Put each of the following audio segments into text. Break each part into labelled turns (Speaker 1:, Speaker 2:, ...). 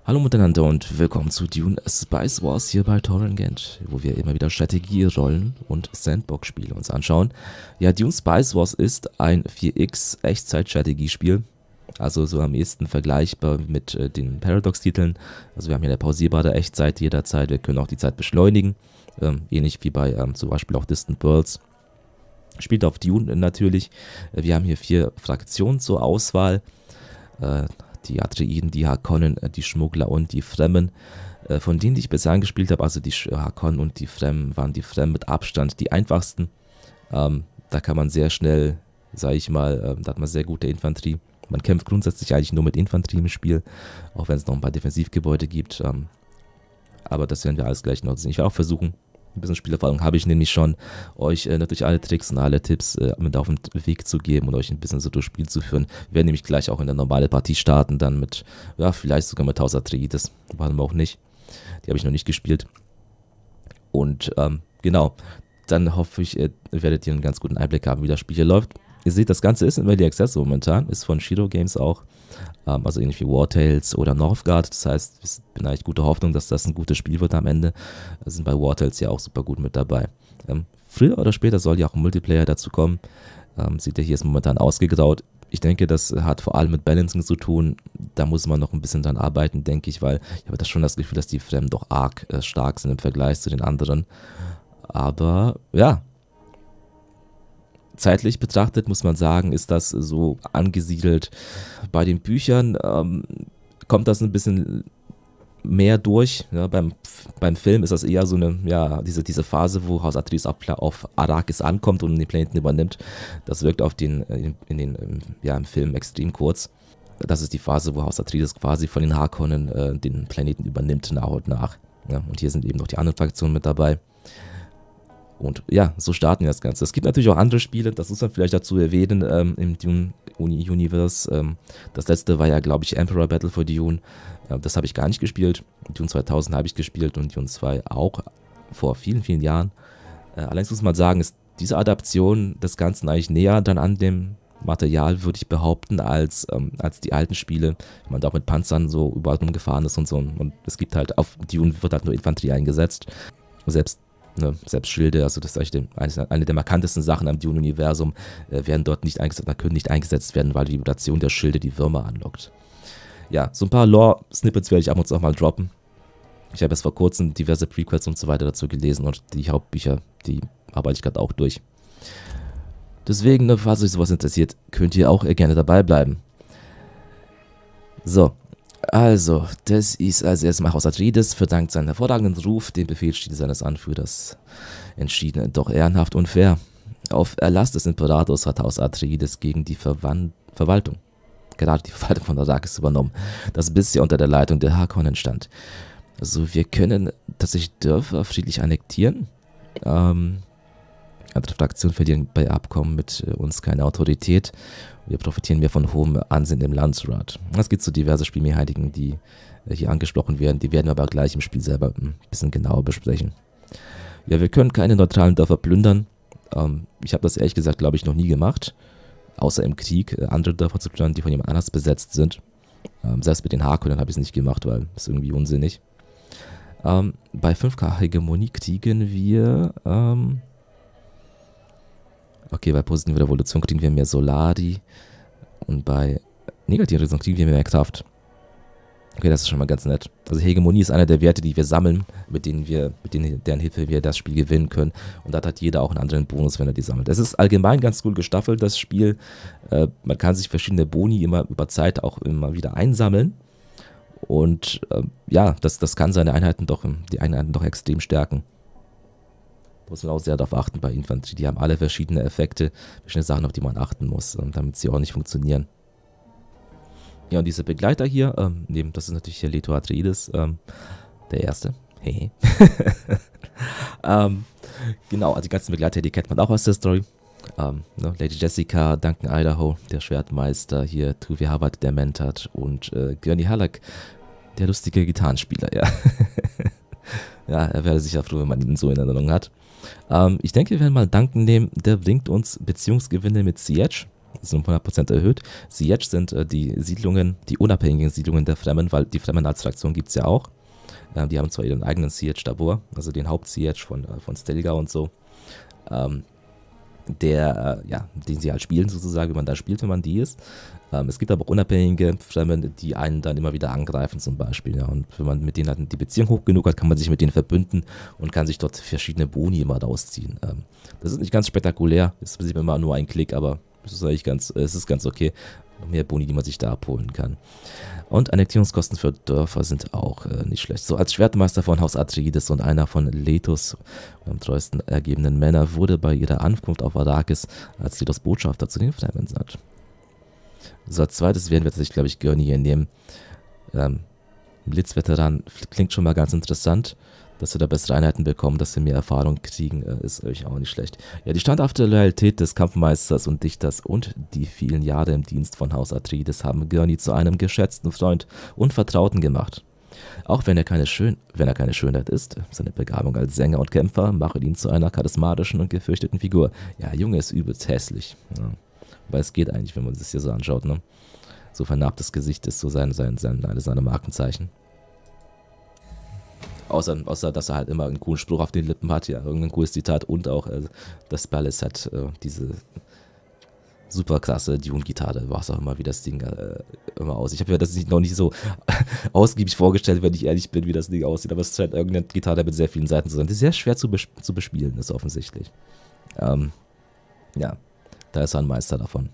Speaker 1: Hallo miteinander und willkommen zu Dune Spice Wars hier bei Torrengant, wo wir immer wieder Strategie, Rollen und Sandbox-Spiele uns anschauen. Ja, Dune Spice Wars ist ein 4X Echtzeit-Strategiespiel, also so am ehesten vergleichbar mit den Paradox-Titeln. Also wir haben hier eine pausierbare Echtzeit jederzeit, wir können auch die Zeit beschleunigen, ähnlich wie bei zum Beispiel auch Distant Worlds. Spielt auf Dune natürlich. Wir haben hier 4 Fraktionen zur Auswahl. Die Atreiden, die Harkonnen, die Schmuggler und die Fremden. Von denen, die ich bisher angespielt habe, also die Harkonnen und die Fremden, waren die Fremden mit Abstand die einfachsten. Da kann man sehr schnell, sage ich mal, da hat man sehr gute Infanterie. Man kämpft grundsätzlich eigentlich nur mit Infanterie im Spiel, auch wenn es noch ein paar Defensivgebäude gibt. Aber das werden wir alles gleich noch sehen. Ich werde auch versuchen, ein bisschen Spielerfahrung habe ich nämlich schon, euch natürlich alle Tricks und alle Tipps mit auf den Weg zu geben und euch ein bisschen so durchs Spiel zu führen. Wir werden nämlich gleich auch in der normale Partie starten, dann mit, ja, vielleicht sogar mit 1000 Atreides, waren wir auch nicht. Die habe ich noch nicht gespielt. Und genau, dann hoffe ich, werdet ihr einen ganz guten Einblick haben, wie das Spiel hier läuft. Ihr seht, das Ganze ist in Early Access momentan, ist von Shiro Games auch, also ähnlich wie War Tales oder Northgard. Das heißt, es bin eigentlich gute Hoffnung, dass das ein gutes Spiel wird am Ende. Da sind bei War Tales ja auch super gut mit dabei. Früher oder später soll ja auch ein Multiplayer dazu kommen. Sieht ja hier ist momentan ausgegraut. Ich denke, das hat vor allem mit Balancing zu tun. Da muss man noch ein bisschen dran arbeiten, denke ich, weil ich habe das schon das Gefühl, dass die Fremden doch arg stark sind im Vergleich zu den anderen. Aber ja, zeitlich betrachtet muss man sagen, ist das so angesiedelt. Bei den Büchern kommt das ein bisschen mehr durch. Ja, beim Film ist das eher so eine, ja, diese Phase, wo Haus Atreides auf Arrakis ankommt und den Planeten übernimmt. Das wirkt auf im Film extrem kurz. Das ist die Phase, wo Haus Atreides quasi von den Harkonnen den Planeten übernimmt, nach und nach. Ja, und hier sind eben noch die anderen Fraktionen mit dabei. Und ja, so starten wir das Ganze. Es gibt natürlich auch andere Spiele, das muss man vielleicht dazu erwähnen, im Dune-Universe. Das letzte war ja, glaube ich, Emperor Battle for Dune. Das habe ich gar nicht gespielt. Dune 2000 habe ich gespielt und Dune 2 auch vor vielen, vielen Jahren. Allerdings muss man sagen, ist diese Adaption des Ganzen eigentlich näher dann an dem Material, würde ich behaupten, als die alten Spiele. Wenn man da auch mit Panzern so überall rumgefahren ist und so. Und es gibt halt, auf Dune wird halt nur Infanterie eingesetzt. Selbst Schilde, also das ist eigentlich eine der markantesten Sachen am Dune-Universum, werden dort nicht eingesetzt, können nicht eingesetzt werden, weil die Vibration der Schilde die Würmer anlockt. Ja, so ein paar Lore-Snippets werde ich ab und zu auch mal droppen. Ich habe erst vor kurzem diverse Prequels und so weiter dazu gelesen und die Hauptbücher, die arbeite ich gerade auch durch. Deswegen, falls euch sowas interessiert, könnt ihr auch gerne dabei bleiben. So. Also, das ist als erstmal Haus Atreides verdankt seinen hervorragenden Ruf dem Befehlsstil seines Anführers entschieden, doch ehrenhaft und fair. Auf Erlass des Imperators hat Haus Atreides gegen die Verwaltung, gerade die Verwaltung von Arrakis übernommen, das bisher unter der Leitung der Harkonnen stand. Also wir können tatsächlich Dörfer friedlich annektieren. Andere Fraktionen verlieren bei Abkommen mit uns keine Autorität. Wir profitieren mehr von hohem Ansehen im Landsrat. Es gibt so diverse Spielmechaniken, die hier angesprochen werden. Die werden wir aber gleich im Spiel selber ein bisschen genauer besprechen. Ja, wir können keine neutralen Dörfer plündern. Ich habe das ehrlich gesagt, glaube ich, noch nie gemacht. Außer im Krieg, andere Dörfer zu plündern, die von jemand anders besetzt sind. Selbst mit den Harkonnen habe ich es nicht gemacht, weil es irgendwie unsinnig. Bei 5K Hegemonie kriegen wir... Okay, bei positiver Revolution kriegen wir mehr Solari und bei negativer Revolution kriegen wir mehr Kraft. Okay, das ist schon mal ganz nett. Also Hegemonie ist einer der Werte, die wir sammeln, deren Hilfe wir das Spiel gewinnen können. Und da hat jeder auch einen anderen Bonus, wenn er die sammelt. Es ist allgemein ganz cool gestaffelt, das Spiel. Man kann sich verschiedene Boni immer über Zeit auch immer wieder einsammeln. Und ja, das kann die Einheiten doch extrem stärken. Muss man auch sehr darauf achten bei Infanterie. Die haben alle verschiedene Effekte, verschiedene Sachen, auf die man achten muss, damit sie auch nicht funktionieren. Ja, und diese Begleiter hier, das ist natürlich hier Leto Atreides, der erste. Hey. Genau, also die ganzen Begleiter, die kennt man auch aus der Story. Lady Jessica, Duncan Idaho, der Schwertmeister, hier Tuvi Havat, der Mentat und Gurney Halleck, der lustige Gitarrenspieler, ja. Ja, er wäre sicher froh, wenn man ihn so in Erinnerung hat. Ich denke, wir werden mal Duncan nehmen. Der bringt uns Beziehungsgewinne mit Siege. Die sind um 100% erhöht. Siege sind die Siedlungen, die unabhängigen Siedlungen der Fremen, weil die Fremen als Fraktion gibt es ja auch. Die haben zwar ihren eigenen Siege Tabor, also den Haupt-Siege von Stelga und so. Den sie halt spielen sozusagen, wie man da spielt, wenn man die ist. Es gibt aber auch unabhängige Fremen, die einen dann immer wieder angreifen zum Beispiel. Ja. Und wenn man mit denen halt die Beziehung hoch genug hat, kann man sich mit denen verbünden und kann sich dort verschiedene Boni immer rausziehen. Das ist nicht ganz spektakulär, es ist immer nur ein Klick, aber es ist eigentlich es ist ganz okay. Noch mehr Boni, die man sich da abholen kann. Und Annektierungskosten für Dörfer sind auch nicht schlecht. So als Schwertmeister von Haus Atreides und einer von Letos, am treuesten ergebenen Männer, wurde bei ihrer Ankunft auf Arrakis als Letos Botschafter zu den Fremen satt. So als zweites werden wir tatsächlich, glaube ich, Gurney hier nehmen. Blitzveteran klingt schon mal ganz interessant. Dass wir da bessere Einheiten bekommen, dass wir mehr Erfahrung kriegen, ist euch auch nicht schlecht. Ja, die standhafte Loyalität des Kampfmeisters und Dichters und die vielen Jahre im Dienst von Haus Atreides haben Gurney zu einem geschätzten Freund und Vertrauten gemacht. Auch wenn er keine Schönheit ist, seine Begabung als Sänger und Kämpfer machen ihn zu einer charismatischen und gefürchteten Figur. Ja, Junge ist übelst hässlich. Ja. Weil es geht eigentlich, wenn man sich hier so anschaut, ne? So vernarbtes Gesicht ist so seine Markenzeichen. Außer, dass er halt immer einen coolen Spruch auf den Lippen hat, ja, irgendein cooles Zitat und auch das Ballis hat diese super krasse Dune-Gitarre, was auch immer, wie das Ding immer aussieht. Ich habe mir das noch nicht so ausgiebig vorgestellt, wenn ich ehrlich bin, wie das Ding aussieht, aber es scheint irgendeine Gitarre mit sehr vielen Seiten zu sein. Die ist sehr schwer zu bespielen, ist offensichtlich. Ja, da ist er ein Meister davon.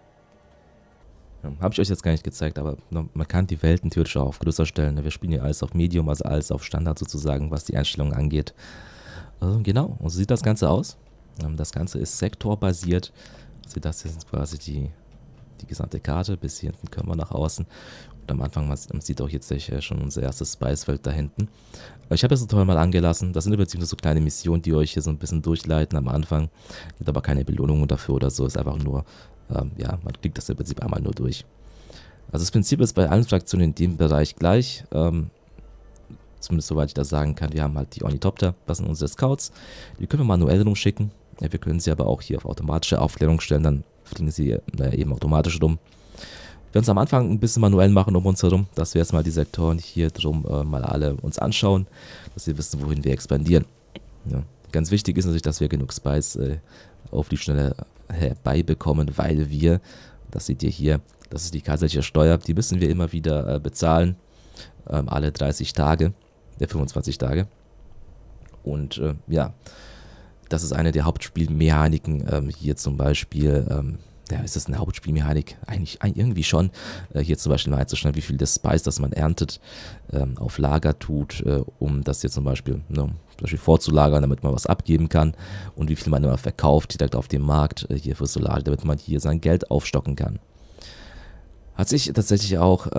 Speaker 1: Habe ich euch jetzt gar nicht gezeigt, aber man kann die Welten theoretisch auch auf größer stellen. Wir spielen hier alles auf Medium, also alles auf Standard sozusagen, was die Einstellungen angeht. Genau, und so sieht das Ganze aus. Das Ganze ist sektorbasiert. Also das hier ist quasi die gesamte Karte. Bis hier hinten können wir nach außen. Und am Anfang, man sieht auch jetzt schon unser erstes Spicefeld da hinten. Ich habe das Tutorial mal angelassen. Das sind beziehungsweise so kleine Missionen, die euch hier so ein bisschen durchleiten am Anfang. Gibt aber keine Belohnungen dafür oder so. Ist einfach nur... man klickt das im Prinzip einmal nur durch. Also das Prinzip ist bei allen Fraktionen in dem Bereich gleich. Zumindest soweit ich das sagen kann. Wir haben halt die Ornithopter, das sind unsere Scouts. Die können wir manuell rumschicken. Ja, wir können sie aber auch hier auf automatische Aufklärung stellen, dann fliegen sie eben automatisch rum. Wir werden es am Anfang ein bisschen manuell machen um uns herum, dass wir jetzt mal die Sektoren hier drum mal alle uns anschauen, dass wir wissen, wohin wir expandieren. Ja. Ganz wichtig ist natürlich, dass wir genug Spice auf die Schnelle herbeibekommen, weil wir, das seht ihr hier, das ist die kaiserliche Steuer, die müssen wir immer wieder bezahlen, alle 30 Tage, 25 Tage. Und ja, das ist eine der Hauptspielmechaniken, hier zum Beispiel, ja, ist das eine Hauptspielmechanik? Eigentlich irgendwie schon, hier zum Beispiel mal einzustellen, wie viel des Spice, das man erntet, auf Lager tut, um das hier zum Beispiel vorzulagern, damit man was abgeben kann und wie viel man immer verkauft direkt auf dem Markt hier für Solar, damit man hier sein Geld aufstocken kann. Hat sich tatsächlich auch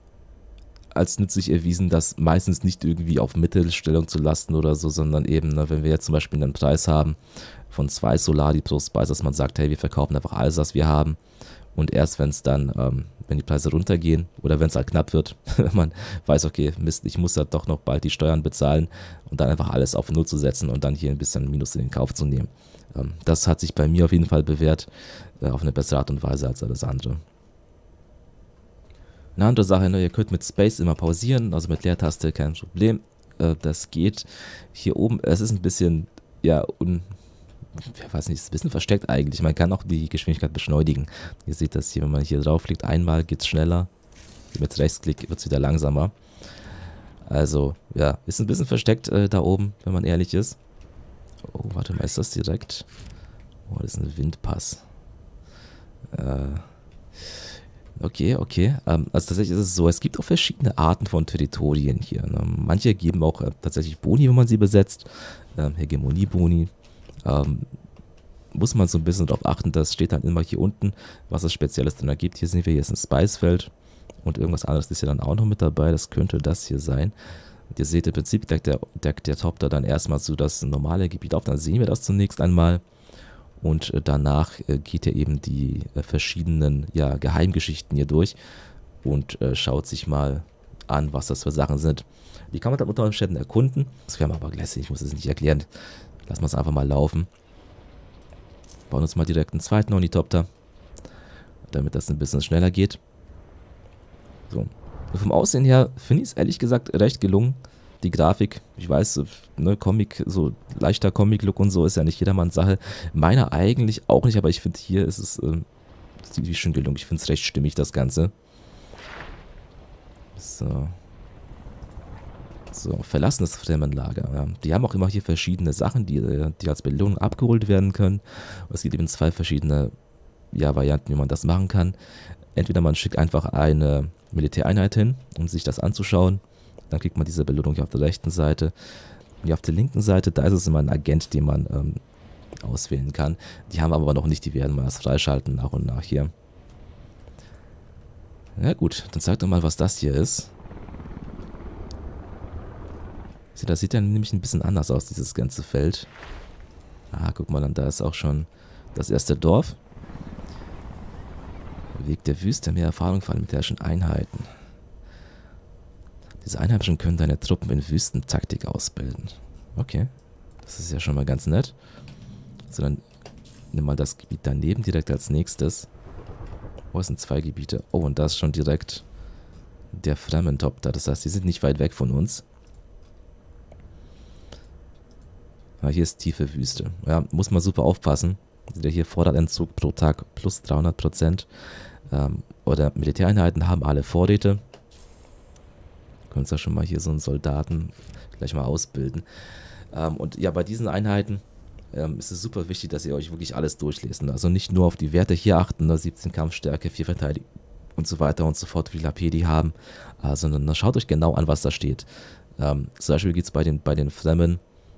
Speaker 1: als nützlich erwiesen, das meistens nicht irgendwie auf Mittelstellung zu lassen oder so, sondern eben, wenn wir jetzt zum Beispiel einen Preis haben von 2 Solari pro Spice, dass man sagt, hey, wir verkaufen einfach alles, was wir haben. Und erst wenn es dann, wenn die Preise runtergehen oder wenn es halt knapp wird, wenn man weiß, okay, Mist, ich muss ja doch noch bald die Steuern bezahlen und dann einfach alles auf Null zu setzen und dann hier ein bisschen Minus in den Kauf zu nehmen. Das hat sich bei mir auf jeden Fall bewährt, auf eine bessere Art und Weise als alles andere. Eine andere Sache, ihr könnt mit Space immer pausieren, also mit Leertaste kein Problem. Das geht hier oben, es ist ein bisschen, ja, ich weiß nicht, ist ein bisschen versteckt eigentlich. Man kann auch die Geschwindigkeit beschleunigen. Ihr seht das hier, wenn man hier draufklickt, einmal geht es schneller. Mit Rechtsklick wird es wieder langsamer. Also, ja, ist ein bisschen versteckt da oben, wenn man ehrlich ist. Oh, warte mal, ist das direkt? Oh, das ist ein Windpass. Okay. Also tatsächlich ist es so, es gibt auch verschiedene Arten von Territorien hier. Ne? Manche geben auch tatsächlich Boni, wenn man sie besetzt. Hegemonie-Boni. Muss man so ein bisschen darauf achten, das steht dann immer hier unten, was es Spezielles drin ergibt. Hier sehen wir, hier ist ein Spicefeld und irgendwas anderes ist ja dann auch noch mit dabei, das könnte das hier sein. Und ihr seht, im Prinzip deckt der Top da dann erstmal so das normale Gebiet auf, dann sehen wir das zunächst einmal und danach geht er eben die verschiedenen Geheimgeschichten hier durch und schaut sich mal an, was das für Sachen sind. Die kann man dann unter Umständen erkunden, das werden wir aber gleich sehen, ich muss es nicht erklären. Lassen wir es einfach mal laufen. Bauen uns mal direkt einen zweiten Ornithopter. damit das ein bisschen schneller geht. So. Und vom Aussehen her finde ich es ehrlich gesagt recht gelungen. Die Grafik, ich weiß, ne, Comic, so leichter Comic-Look und so ist ja nicht jedermanns Sache. Meiner eigentlich auch nicht, aber ich finde, hier ist es ziemlich schön gelungen. Ich finde es recht stimmig, das Ganze. So. So, verlassenes Fremdenlager. Ja. Die haben auch immer hier verschiedene Sachen, die als Belohnung abgeholt werden können. Es gibt eben 2 verschiedene Varianten, wie man das machen kann. Entweder man schickt einfach eine Militäreinheit hin, um sich das anzuschauen. Dann kriegt man diese Belohnung hier auf der rechten Seite. Und hier auf der linken Seite, da ist es immer ein Agent, den man auswählen kann. Die haben wir aber noch nicht, die werden wir erst freischalten nach und nach hier. Ja gut, dann zeig doch mal, was das hier ist. Das sieht ja nämlich ein bisschen anders aus, dieses ganze Feld. Ah, guck mal, da ist auch schon das erste Dorf. Weg der Wüste, mehr Erfahrung vor allem mit militärischen Einheiten. Diese Einheimischen können deine Truppen in Wüstentaktik ausbilden. Okay, das ist ja schon mal ganz nett. So, dann nimm mal das Gebiet daneben direkt als nächstes. Oh, es sind 2 Gebiete. Oh, und da ist schon direkt der Fremdentop da. Das heißt, die sind nicht weit weg von uns. Ah, hier ist tiefe Wüste. Ja, muss man super aufpassen. Der hier Vorratentzug pro Tag plus 300%. Oder Militäreinheiten haben alle Vorräte. Können uns ja schon mal hier so einen Soldaten gleich mal ausbilden. Und ja, bei diesen Einheiten ist es super wichtig, dass ihr euch wirklich alles durchlesen. Also nicht nur auf die Werte hier achten, ne, 17 Kampfstärke, 4 Verteidigung und so weiter und so fort, wie viel AP die haben, sondern schaut euch genau an, was da steht. Zum Beispiel gibt es bei den Fremden,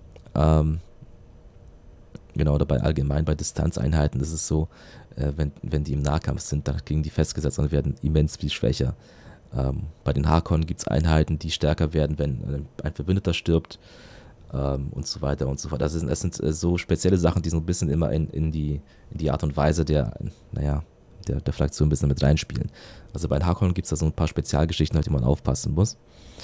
Speaker 1: genau, oder allgemein bei Distanzeinheiten ist es so, wenn die im Nahkampf sind, dann kriegen die festgesetzt und werden immens viel schwächer. Bei den Harkonnen gibt es Einheiten, die stärker werden, wenn ein Verbündeter stirbt, und so weiter und so fort. Das sind so spezielle Sachen, die so ein bisschen immer in die Art und Weise der Fraktion ein bisschen mit reinspielen. Also bei den Harkonnen gibt es da so ein paar Spezialgeschichten, auf die man aufpassen muss.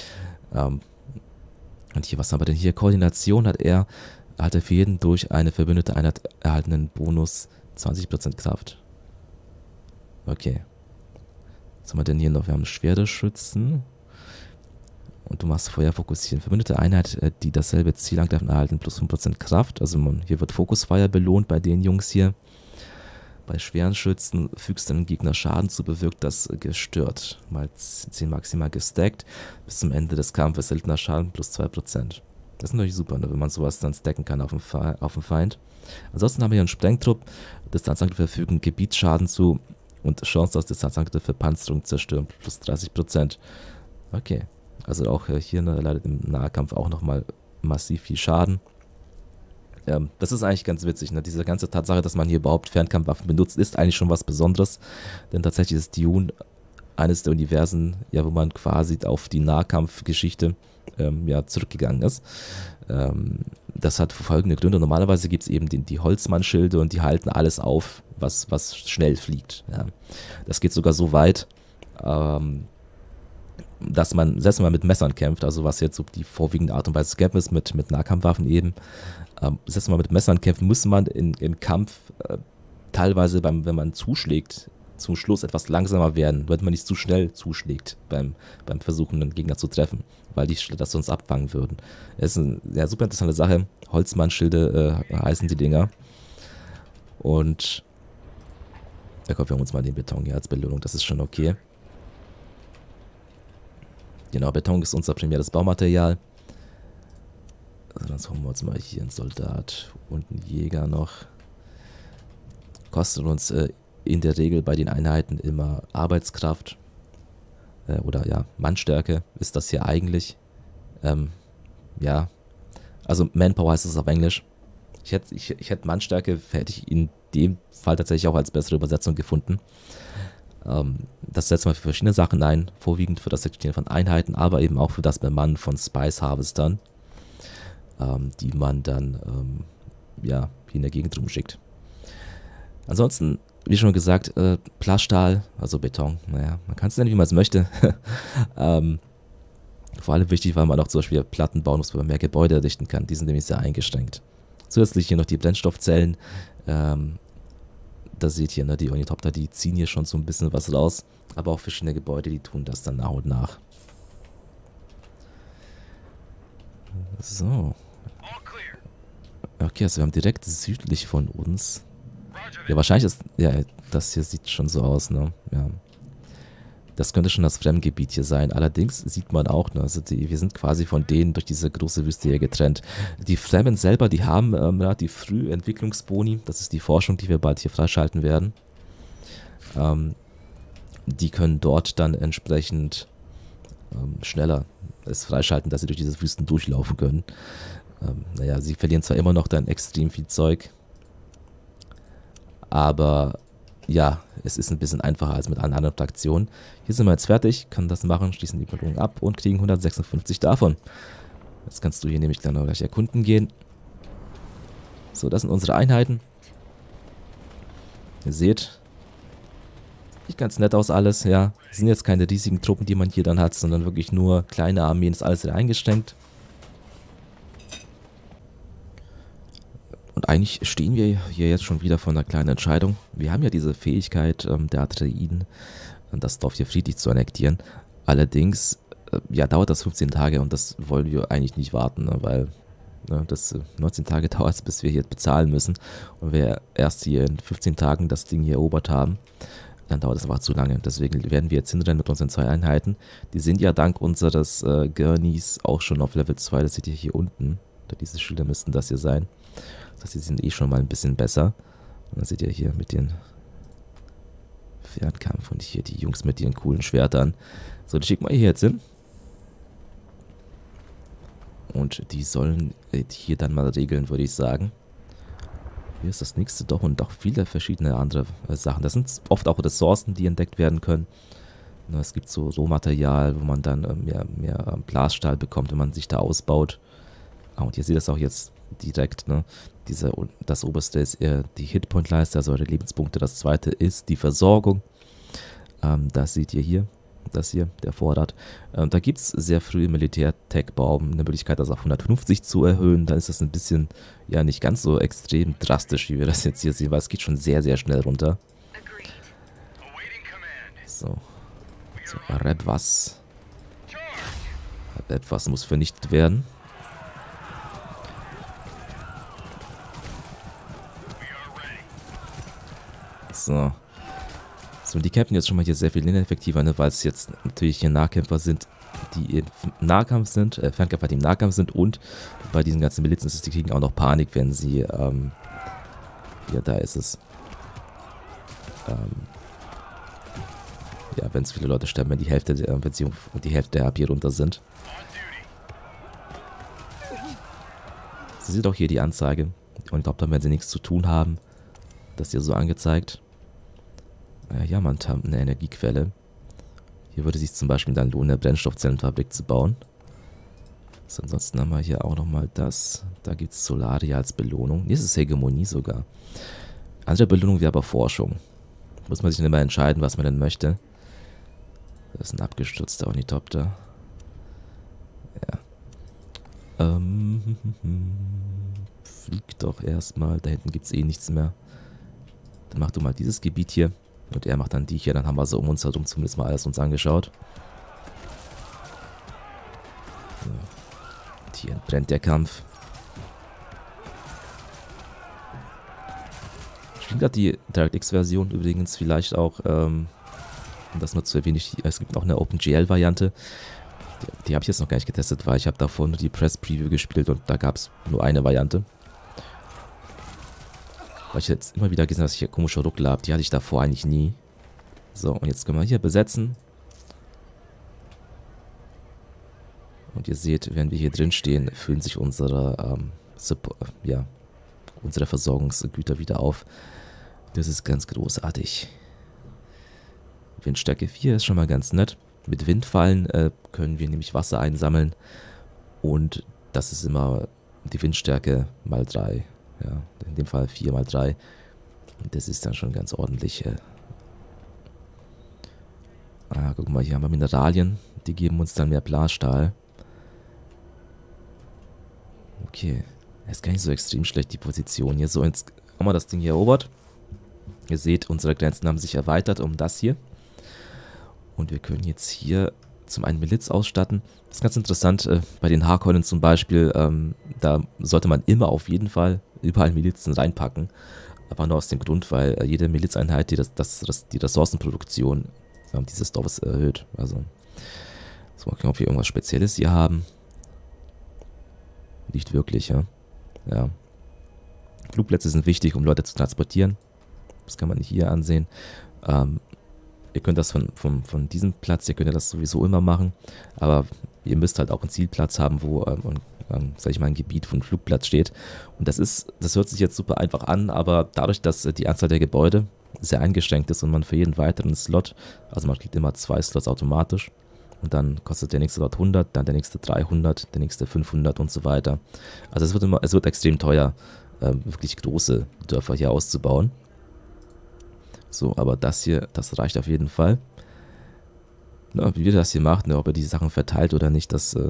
Speaker 1: Und hier, was haben wir denn hier? Koordination hat er für jeden durch eine verbündete Einheit erhaltenen Bonus 20% Kraft. Okay. Was haben wir denn hier noch? Wir haben Schwerterschützen. Und du machst Feuer fokussieren. Verbündete Einheit, die dasselbe Ziel angreifen, erhalten plus 5% Kraft. Also hier wird Fokusfeuer belohnt bei den Jungs hier. Bei schweren Schützen fügst du einem Gegner Schaden zu, bewirkt das gestört. Mal 10 maximal gestackt. Bis zum Ende des Kampfes seltener Schaden plus 2%. Das ist natürlich super, ne, wenn man sowas dann stacken kann auf den Feind. Ansonsten haben wir hier einen Sprengtrupp. Distanzangriffe fügen Gebietsschaden zu und Chance, dass Distanzangriffe Panzerung zerstören plus 30%. Okay, also auch hier leidet im Nahkampf auch nochmal massiv viel Schaden. Das ist eigentlich ganz witzig, ne? Diese ganze Tatsache, dass man hier überhaupt Fernkampfwaffen benutzt, ist eigentlich schon was Besonderes. Denn tatsächlich ist Dune eines der Universen, ja, wo man quasi auf die Nahkampfgeschichte zurückgegangen ist. Das hat folgende Gründe. Normalerweise gibt es eben die Holzmannschilde und die halten alles auf, was schnell fliegt. Ja. Das geht sogar so weit, dass man, selbst wenn man mit Messern kämpft, also was jetzt so die vorwiegende Art und Weise des Kämpfen ist, mit Nahkampfwaffen eben, selbst wenn man mit Messern kämpft, muss man im Kampf teilweise, wenn man zuschlägt, zum Schluss etwas langsamer werden, damit man nicht zu schnell zuschlägt beim Versuchen, einen Gegner zu treffen, weil die das sonst abfangen würden. Es ist eine super interessante Sache. Holzmannschilde heißen die Dinger. Und da kaufen wir uns mal den Beton hier als Belohnung, das ist schon okay. Genau, Beton ist unser primäres Baumaterial. Also dann holen wir uns mal hier einen Soldat und einen Jäger noch. Kostet uns in der Regel bei den Einheiten immer Arbeitskraft oder ja, Mannstärke ist das hier eigentlich. Ja, also Manpower heißt es auf Englisch. Ich hätte Mannstärke, hätte ich in dem Fall tatsächlich auch als bessere Übersetzung gefunden. Das setzt man für verschiedene Sachen ein, vorwiegend für das Rekrutieren von Einheiten, aber eben auch für das Bemannen von Spice Harvestern, die man dann hier in der Gegend rumschickt. Ansonsten, wie schon gesagt, Plaststahl, also Beton, naja, man kann es nennen, wie man es möchte. Vor allem wichtig, weil man auch zum Beispiel Platten bauen muss, weil man mehr Gebäude errichten kann. Die sind nämlich sehr eingeschränkt. Zusätzlich hier noch die Brennstoffzellen. Da seht ihr, ne, die Ornithopter, die ziehen hier schon so ein bisschen was raus. Aber auch verschiedene Gebäude, die tun das dann nach und nach. So. Okay, also wir haben direkt südlich von uns. Ja, wahrscheinlich ist... Ja, das hier sieht schon so aus, ne? Ja. Das könnte schon das Fremdgebiet hier sein. Allerdings sieht man auch, ne, also wir sind quasi von denen durch diese große Wüste hier getrennt. Die Fremen selber, die haben relativ früh Entwicklungsboni. Das ist die Forschung, die wir bald hier freischalten werden. Die können dort dann entsprechend schneller es freischalten, dass sie durch diese Wüsten durchlaufen können. Naja, sie verlieren zwar immer noch dann extrem viel Zeug, aber ja, es ist ein bisschen einfacher als mit allen anderen Fraktionen. Hier sind wir jetzt fertig, können das machen, schließen die Belohnung ab und kriegen 156 davon. Jetzt kannst du hier nämlich dann gleich erkunden gehen. So, das sind unsere Einheiten. Ihr seht, sieht ganz nett aus alles, ja. Es sind jetzt keine riesigen Truppen, die man hier dann hat, sondern wirklich nur kleine Armeen, ist alles wieder eingeschränkt. Und eigentlich stehen wir hier jetzt schon wieder vor einer kleinen Entscheidung. Wir haben ja diese Fähigkeit der Atreiden, das Dorf hier friedlich zu annektieren. Allerdings, ja, dauert das 15 Tage und das wollen wir eigentlich nicht warten, ne, weil das 19 Tage dauert, bis wir hier bezahlen müssen. Und wir erst hier in 15 Tagen das Ding hier erobert haben, dann dauert es einfach zu lange. Deswegen werden wir jetzt hinrennen mit unseren 2 Einheiten. Die sind ja dank unseres Gurneys auch schon auf Level 2. Das seht ihr hier unten. Diese Schilder müssten das hier sein. Das heißt, die sind eh schon mal ein bisschen besser. Und dann seht ihr hier mit den Fernkampf und hier die Jungs mit ihren coolen Schwertern. So, die schicken wir hier jetzt hin. Und die sollen hier dann mal regeln, würde ich sagen. Hier ist das nächste doch und auch viele verschiedene andere Sachen. Das sind oft auch Ressourcen, die entdeckt werden können. Es gibt so Rohmaterial, wo man dann mehr Glasstahl bekommt, wenn man sich da ausbaut. Und ihr seht das auch jetzt direkt, ne? Das oberste ist eher die Hitpoint-Leiste, also eure Lebenspunkte. Das zweite ist die Versorgung. Das seht ihr hier. Das hier, der Vorrat. Da gibt es sehr früh im Militär-Tech-Baum eine Möglichkeit, das auf 150 zu erhöhen. Dann ist das ein bisschen, ja, nicht ganz so extrem drastisch, wie wir das jetzt hier sehen, weil es geht schon sehr, sehr schnell runter. So. Rebwas. Rebwas muss vernichtet werden. So. So, die kämpfen jetzt schon mal hier sehr viel ineffektiver, ne, weil es jetzt natürlich hier Nahkämpfer sind, die im Nahkampf sind, Fernkämpfer, die im Nahkampf sind, und bei diesen ganzen Milizen ist es, die kriegen auch noch Panik, wenn sie, ja, da ist es. Ja, wenn es viele Leute sterben, wenn die Hälfte der AP runter sind. Sie sieht auch hier die Anzeige. Und ich glaube, dann werden sie nichts zu tun haben. Das hier so angezeigt. Ja, man hat eine Energiequelle. Hier würde sich zum Beispiel dann lohnen, eine Brennstoffzellenfabrik zu bauen. So, ansonsten haben wir hier auch nochmal das. Da gibt es Solaria als Belohnung. Hier ist es Hegemonie sogar. Andere Belohnung wäre aber Forschung. Muss man sich dann immer entscheiden, was man denn möchte. Das ist ein abgestürzter Ornithopter. Ja. Flieg doch erstmal. Da hinten gibt es eh nichts mehr. Dann mach du mal dieses Gebiet hier. Und er macht dann die hier. Dann haben wir so um uns herum zumindest mal alles uns angeschaut. So. Und hier brennt der Kampf. Ich spiele gerade die DirectX-Version übrigens vielleicht auch, um das nur zu erwähnen. Es gibt auch eine OpenGL-Variante. Die habe ich jetzt noch gar nicht getestet, weil ich habe davor nur die Press-Preview gespielt und da gab es nur eine Variante. Weil ich jetzt immer wieder gesehen habe, dass ich hier komische Ruckler habe. Die hatte ich davor eigentlich nie. So, und jetzt können wir hier besetzen. Und ihr seht, wenn wir hier drin stehen, füllen sich unsere, unsere Versorgungsgüter wieder auf. Das ist ganz großartig. Windstärke 4 ist schon mal ganz nett. Mit Windfallen können wir nämlich Wasser einsammeln. Und das ist immer die Windstärke mal 3. Ja, in dem Fall 4 mal 3. Und das ist dann schon ganz ordentlich. Guck mal, hier haben wir Mineralien. Die geben uns dann mehr Blasstahl. Okay. Das ist gar nicht so extrem schlecht, die Position hier. So, jetzt haben wir das Ding hier erobert. Ihr seht, unsere Grenzen haben sich erweitert um das hier. Und wir können jetzt hier zum einen Miliz ausstatten. Das ist ganz interessant, bei den Harkonnen zum Beispiel, da sollte man immer auf jeden Fall überall Milizen reinpacken. Aber nur aus dem Grund, weil jede Milizeinheit, die Ressourcenproduktion dieses Dorfes erhöht. Also, so, mal gucken, ob wir irgendwas Spezielles hier haben. Nicht wirklich, ja. Ja. Flugplätze sind wichtig, um Leute zu transportieren. Das kann man hier ansehen. Ihr könnt das von diesem Platz, ihr könnt das sowieso immer machen. Aber ihr müsst halt auch einen Zielplatz haben, wo, sag ich mal, ein Gebiet, wo ein Flugplatz steht. Und das hört sich jetzt super einfach an, aber dadurch, dass die Anzahl der Gebäude sehr eingeschränkt ist und man für jeden weiteren Slot, also man kriegt immer 2 Slots automatisch. Und dann kostet der nächste Slot 100, dann der nächste 300, der nächste 500 und so weiter. Also es wird extrem teuer, wirklich große Dörfer hier auszubauen. So, aber das hier, das reicht auf jeden Fall. Na, wie ihr das hier macht, ob ihr die Sachen verteilt oder nicht, das,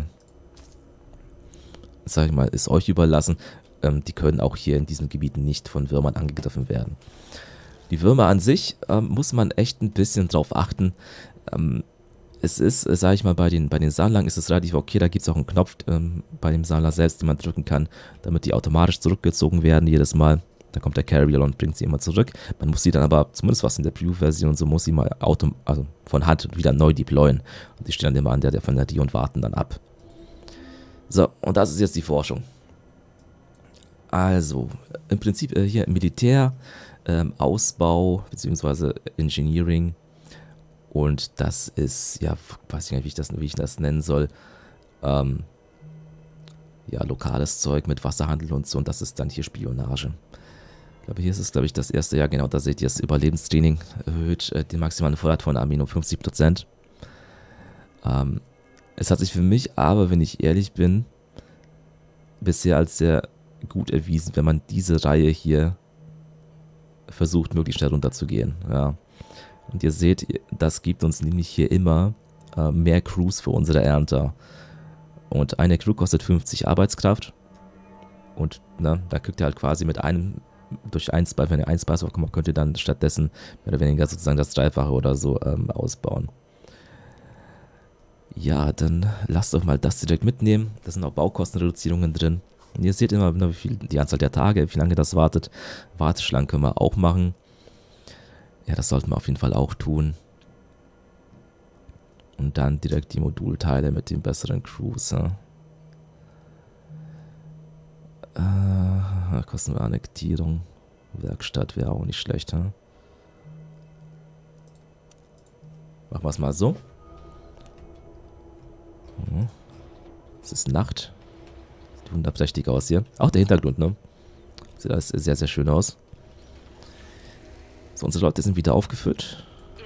Speaker 1: sag ich mal, ist euch überlassen. Die können auch hier in diesem Gebiet nicht von Würmern angegriffen werden. Die Würmer an sich muss man echt ein bisschen drauf achten. Es ist, sage ich mal, bei den Sammlern ist es relativ okay, da gibt es auch einen Knopf bei dem Sammler selbst, den man drücken kann, damit die automatisch zurückgezogen werden jedes Mal. Dann kommt der Carrier und bringt sie immer zurück. Man muss sie dann aber, zumindest was in der Preview-Version, so muss sie mal also von Hand wieder neu deployen. Und die stehen dann immer an der von der und warten dann ab. So, und das ist jetzt die Forschung. Also, im Prinzip hier Militär, Ausbau, beziehungsweise Engineering. Und das ist, ja, weiß ich gar nicht, wie ich das nennen soll. Ja, lokales Zeug mit Wasserhandel und so. Und das ist dann hier Spionage. Ich glaube, hier ist es, glaube ich, das erste Jahr. Genau, da seht ihr, das Überlebenstraining erhöht den maximalen Vorrat von Armeen um 50%. Es hat sich für mich aber, wenn ich ehrlich bin, bisher als sehr gut erwiesen, wenn man diese Reihe hier versucht, möglichst schnell runterzugehen. Ja. Und ihr seht, das gibt uns nämlich hier immer mehr Crews für unsere Ernter. Und eine Crew kostet 50 Arbeitskraft. Und da kriegt ihr halt quasi mit einem, durch ein Spice, wenn ihr ein Spice aufkommt, könnt ihr dann stattdessen mehr oder weniger sozusagen das Dreifache oder so ausbauen. Ja, dann lasst doch mal das direkt mitnehmen. Da sind auch Baukostenreduzierungen drin. Und ihr seht immer, wie viel die Anzahl der Tage, wie lange das wartet. Warteschlangen können wir auch machen. Ja, das sollten wir auf jeden Fall auch tun. Und dann direkt die Modulteile mit den besseren Crews. Kosten wir Annektierung. Werkstatt wäre auch nicht schlecht. Machen wir es mal so. Es ist Nacht. Sieht wunderprächtig aus hier. Auch der Hintergrund, ne? Sieht alles sehr, sehr schön aus. So, unsere Leute sind wieder aufgefüllt.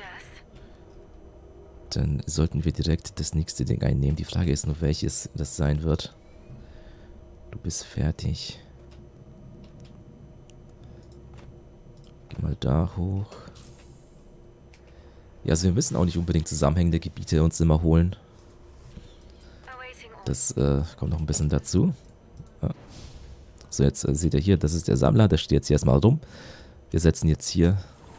Speaker 1: Dann sollten wir direkt das nächste Ding einnehmen. Die Frage ist nur, welches das sein wird. Du bist fertig. Geh mal da hoch. Ja, also wir müssen auch nicht unbedingt zusammenhängende Gebiete uns immer holen. Das kommt noch ein bisschen dazu. Ja. So, jetzt seht ihr hier, das ist der Sammler. Der steht jetzt hier erstmal rum. Wir setzen jetzt hier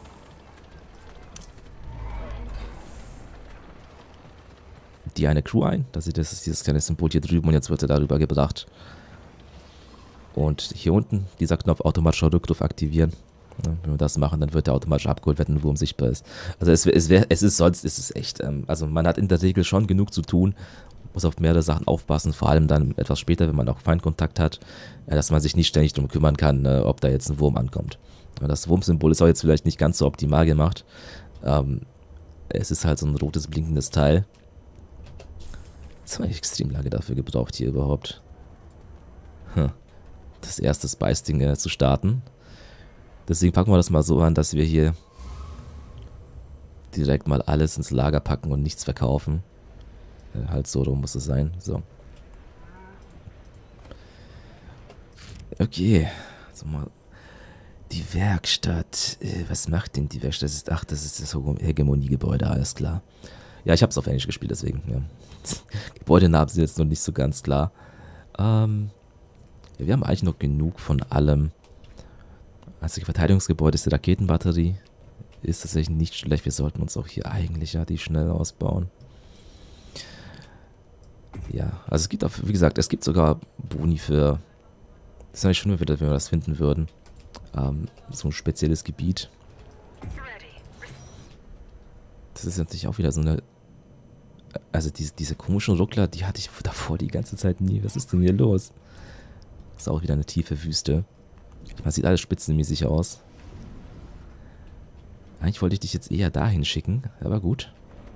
Speaker 1: die eine Crew ein. Da seht ihr, das ist dieses kleine Symbol hier drüben und jetzt wird er darüber gebracht. Und hier unten, dieser Knopf automatischer Rückruf aktivieren. Ja, wenn wir das machen, dann wird er automatisch abgeholt, wenn ein Wurm sichtbar ist. Also sonst ist es echt, also man hat in der Regel schon genug zu tun, muss auf mehrere Sachen aufpassen, vor allem dann etwas später, wenn man auch Feindkontakt hat, dass man sich nicht ständig darum kümmern kann, ob da jetzt ein Wurm ankommt. Das Wurmsymbol ist auch jetzt vielleicht nicht ganz so optimal gemacht. Es ist halt so ein rotes, blinkendes Teil. Das war extrem lange dafür gebraucht, hier überhaupt das erste Spice-Ding zu starten. Deswegen packen wir das mal so an, dass wir hier direkt mal alles ins Lager packen und nichts verkaufen. Halt so rum muss es sein. So. Okay. So mal. Die Werkstatt. Was macht denn die Werkstatt? Das ist das Hegemoniegebäude, alles klar. Ja, ich habe es auf Englisch gespielt, deswegen. Ja. Gebäudenamen sind jetzt noch nicht so ganz klar. Ja, wir haben eigentlich noch genug von allem. Einzige Verteidigungsgebäude ist die Raketenbatterie. Ist tatsächlich nicht schlecht. Wir sollten uns auch hier eigentlich ja die schnell ausbauen. Ja, also es gibt auch, wie gesagt, es gibt sogar Boni für. Das ist eigentlich schön, wenn wir das finden würden. So ein spezielles Gebiet. Das ist natürlich auch wieder so eine. Also diese komischen Ruckler, die hatte ich davor die ganze Zeit nie. Was ist denn hier los? Das ist auch wieder eine tiefe Wüste. Man sieht alles spitzenmäßig aus. Eigentlich wollte ich dich jetzt eher dahin schicken, aber gut.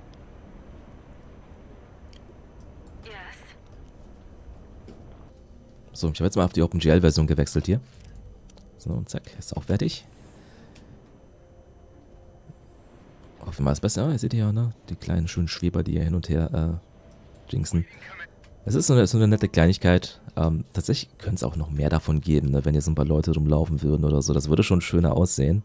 Speaker 1: So, ich habe jetzt mal auf die OpenGL-Version gewechselt hier. So, und zack, ist auch fertig. Hoffen wir mal, ist besser. Ihr seht ja, ne? Die kleinen schönen Schweber, die hier hin und her jinxen. Es ist so eine nette Kleinigkeit. Tatsächlich könnte es auch noch mehr davon geben, ne? Wenn hier so ein paar Leute rumlaufen würden oder so. Das würde schon schöner aussehen.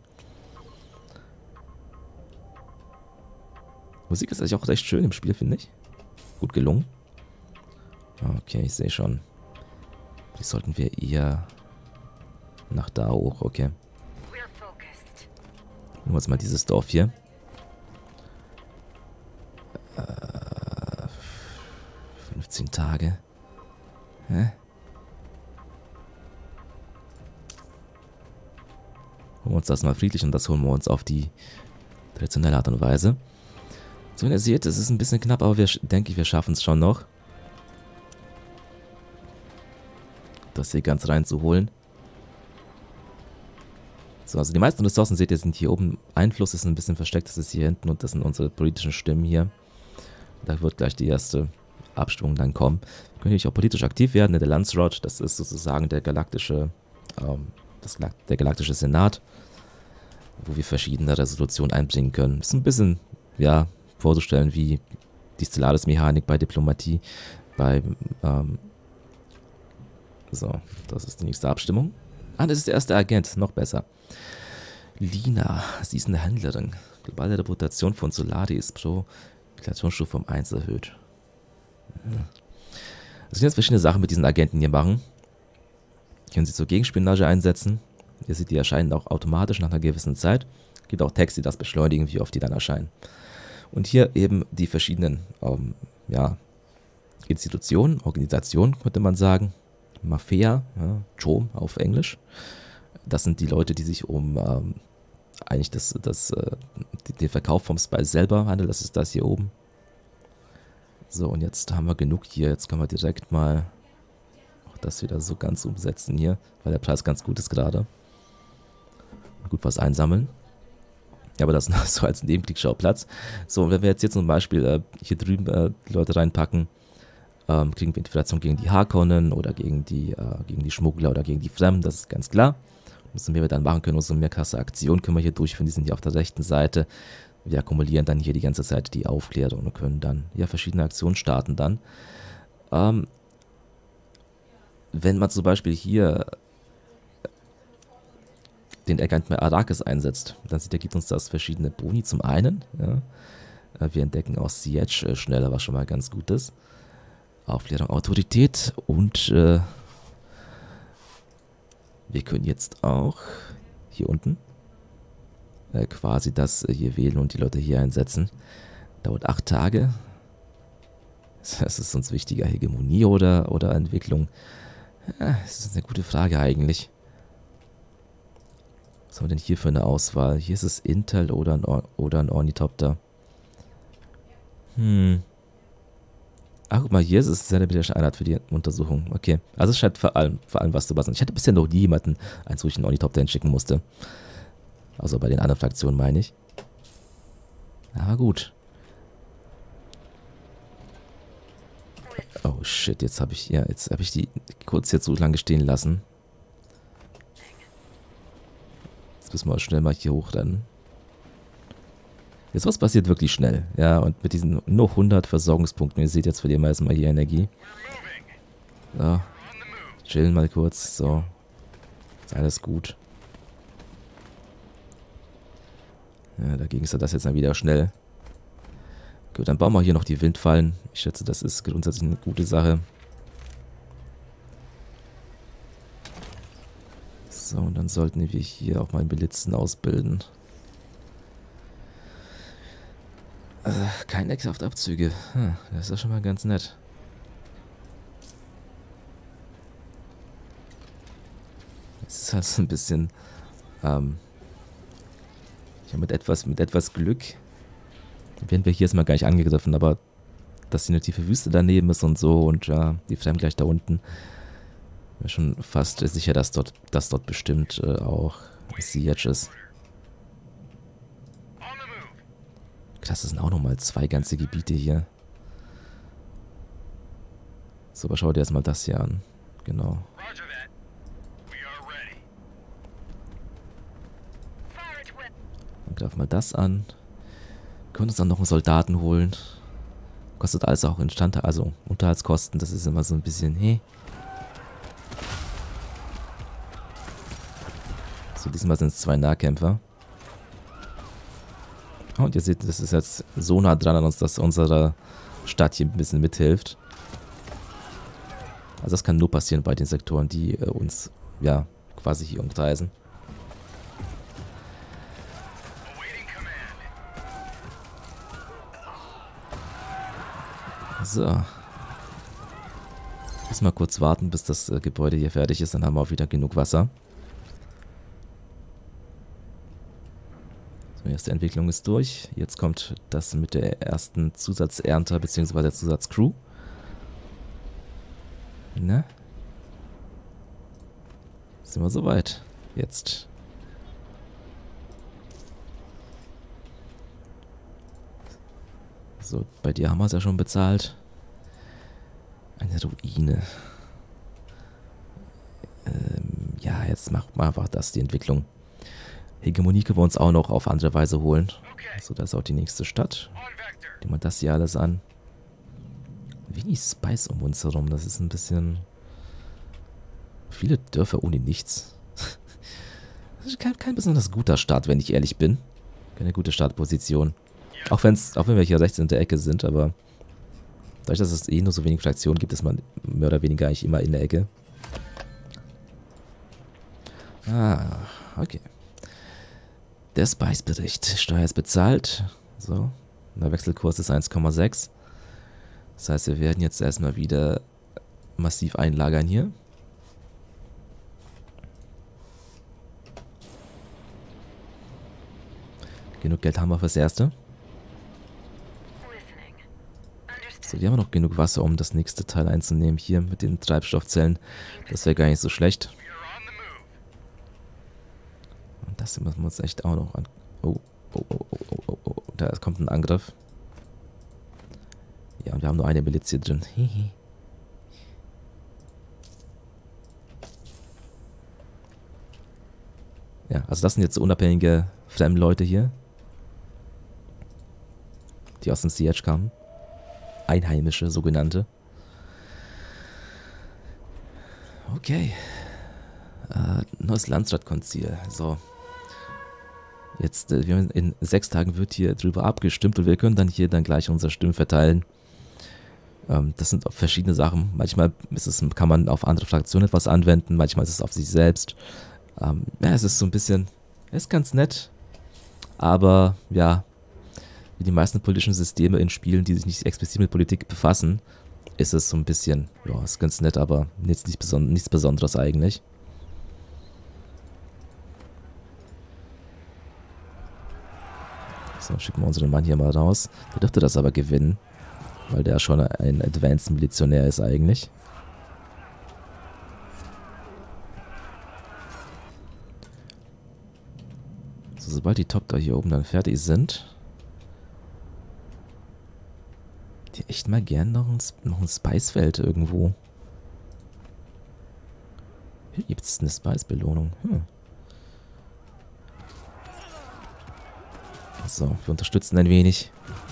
Speaker 1: Musik ist eigentlich auch recht schön im Spiel, finde ich. Gut gelungen. Okay, ich sehe schon. Die sollten wir eher nach da hoch, okay. Nehmen wir uns mal dieses Dorf hier. 15 Tage. Hä? Holen wir uns das mal friedlich und das holen wir uns auf die traditionelle Art und Weise. So, wie ihr seht, es ist ein bisschen knapp, aber denke ich, wir schaffen es schon noch. Das hier ganz reinzuholen. So, also die meisten Ressourcen, seht ihr, sind hier oben. Einfluss ist ein bisschen versteckt, das ist hier hinten und das sind unsere politischen Stimmen hier. Da wird gleich die erste Abstimmung dann kommen. Wir können natürlich auch politisch aktiv werden. Der Landsrod, das ist sozusagen der galaktische Senat, wo wir verschiedene Resolutionen einbringen können. Ist ein bisschen, ja, vorzustellen wie die Stellaris-Mechanik bei Diplomatie, so, das ist die nächste Abstimmung. Ah, das ist der erste Agent, noch besser. Lina, sie ist eine Händlerin. Globale Reputation von Solari ist pro Eskalationsstufe um 1 erhöht. Es sind jetzt verschiedene Sachen mit diesen Agenten hier machen. Können sie zur Gegenspionage einsetzen. Ihr seht, die erscheinen auch automatisch nach einer gewissen Zeit. Es gibt auch Texte, die das beschleunigen, wie oft die dann erscheinen. Und hier eben die verschiedenen Institutionen, Organisationen, könnte man sagen. Mafia, ja, Chom auf Englisch. Das sind die Leute, die sich um eigentlich den Verkauf vom Spice selber handeln. Das ist das hier oben. So, und jetzt haben wir genug hier. Jetzt können wir direkt mal auch das wieder so ganz umsetzen hier, weil der Preis ganz gut ist gerade. Gut was einsammeln. Ja, aber das ist so als Nebenkriegsschauplatz. So, und wenn wir jetzt hier zum Beispiel hier drüben die Leute reinpacken, kriegen wir Infiltration gegen die Harkonnen oder gegen die Schmuggler oder gegen die Fremden, das ist ganz klar. Umso mehr wir dann machen können, umso mehr krasse Aktionen können wir hier durchführen. Die sind hier auf der rechten Seite. Wir akkumulieren dann hier die ganze Zeit die Aufklärung und können dann ja verschiedene Aktionen starten dann. Wenn man zum Beispiel hier den Agenten Arrakis einsetzt, dann gibt uns das verschiedene Boni. Zum einen, ja, wir entdecken auch Siege schneller, was schon mal ganz gut ist. Aufklärung, Autorität und wir können jetzt auch hier unten quasi das hier wählen und die Leute hier einsetzen. Dauert 8 Tage. Das ist uns wichtiger, Hegemonie oder Entwicklung. Ja, das ist eine gute Frage eigentlich. Was haben wir denn hier für eine Auswahl? Hier ist es Intel oder ein Ornithopter. Ach, guck mal, hier ist es eine militärische Einheit für die Untersuchung. Okay, also es scheint vor allem was zu passen. Ich hatte bisher noch nie jemanden wo ich einen Ornithopter hinschicken musste. Also bei den anderen Fraktionen meine ich. Aber gut. Oh shit, jetzt habe ich die kurz hier zu lange stehen lassen. Jetzt müssen wir schnell mal hier hochrennen. Jetzt was passiert wirklich schnell. Ja, und mit diesen nur 100 Versorgungspunkten, ihr seht, jetzt verlieren wir erstmal hier Energie. So. Chillen mal kurz. So. Ist alles gut. Ja, dagegen ist das jetzt dann wieder schnell. Gut, dann bauen wir hier noch die Windfallen. Ich schätze, das ist grundsätzlich eine gute Sache. So. So, und dann sollten wir hier auch mal Milizen ausbilden. Keine Kraftabzüge. Das ist ja schon mal ganz nett. Es ist halt so ein bisschen, ja, mit etwas Glück werden wir hier erstmal gar nicht angegriffen, aber dass hier eine tiefe Wüste daneben ist und so und ja, die Fremden gleich da unten, bin schon fast sicher, dass dort bestimmt auch Siege ist. Krass, das sind auch nochmal 2 ganze Gebiete hier. So, aber schau dir erstmal das hier an. Genau. Dann greif mal das an. Können uns dann noch einen Soldaten holen. Kostet alles auch also Unterhaltskosten, das ist immer so ein bisschen, hey. So, diesmal sind es 2 Nahkämpfer. Oh, und ihr seht, das ist jetzt so nah dran an uns, dass unsere Stadt hier ein bisschen mithilft. Also das kann nur passieren bei den Sektoren, die uns, ja, quasi hier umkreisen. So. Muss mal kurz warten, bis das Gebäude hier fertig ist, dann haben wir auch wieder genug Wasser. So, erste Entwicklung ist durch. Jetzt kommt das mit der ersten Zusatzernte bzw. der Zusatzcrew. Na? Sind wir soweit. Jetzt. So, bei dir haben wir es ja schon bezahlt. Eine Ruine. Ja, jetzt macht mal einfach das, die Entwicklung. Hegemonie können wir uns auch noch auf andere Weise holen. So, das ist auch die nächste Stadt. Nehmen wir das hier alles an. Wenig Spice um uns herum, das ist ein bisschen... Viele Dörfer ohne nichts. Das ist kein besonders guter Start, wenn ich ehrlich bin. Keine gute Startposition. Auch wenn wir hier rechts in der Ecke sind, aber dadurch, dass es eh nur so wenig Fraktionen gibt, ist man mehr oder weniger eigentlich immer in der Ecke. Ah, okay. Der Spice-Bericht. Steuer ist bezahlt. So. Der Wechselkurs ist 1,6. Das heißt, wir werden jetzt erstmal wieder massiv einlagern hier. Genug Geld haben wir fürs Erste. So, wir haben noch genug Wasser, um das nächste Teil einzunehmen. Hier mit den Treibstoffzellen. Das wäre gar nicht so schlecht. Und das müssen wir uns echt auch noch an... Oh. Da kommt ein Angriff. Ja, und wir haben nur eine Miliz hier drin. Ja, also das sind jetzt so unabhängige Fremdleute hier. Die aus dem Siege kamen. Einheimische, sogenannte. Okay. Neues Landsratkonzil. So. Jetzt, in 6 Tagen wird hier drüber abgestimmt und wir können dann hier gleich unsere Stimmen verteilen. Das sind verschiedene Sachen. Manchmal kann man auf andere Fraktionen etwas anwenden, manchmal ist es auf sich selbst. Ja, es ist so ein bisschen, ist ganz nett, aber ja, wie die meisten politischen Systeme in Spielen, die sich nicht explizit mit Politik befassen, ist es so ein bisschen, ja, ist ganz nett, aber jetzt nichts Besonderes eigentlich. So, schicken wir unseren Mann hier mal raus. Der dürfte das aber gewinnen, weil der schon ein Advanced Milizionär ist eigentlich. So, sobald die Top da hier oben dann fertig sind, die echt mal gern noch ein Spice-Feld irgendwo. Hier gibt es eine Spice-Belohnung. So, wir unterstützen ein wenig.